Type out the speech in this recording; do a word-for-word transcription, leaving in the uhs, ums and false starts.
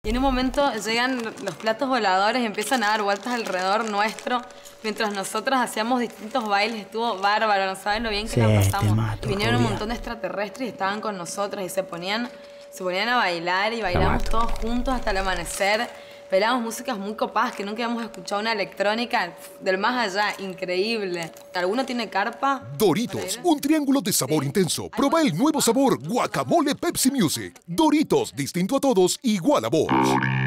Y en un momento llegan los platos voladores y empiezan a dar vueltas alrededor nuestro, mientras nosotros hacíamos distintos bailes. Estuvo bárbaro, no saben lo bien que Sí, la te pasamos. mato, Y vinieron un obvio. montón de extraterrestres y estaban con nosotros y se ponían, se ponían a bailar y bailamos mato. todos juntos hasta el amanecer. Bailábamos músicas muy copadas que nunca habíamos escuchado, una electrónica del más allá, increíble. ¿Alguno tiene carpa? Doritos, un triángulo de sabor intenso. Prueba el nuevo sabor Guacamole Pepsi Music. Doritos, distinto a todos, igual a vos.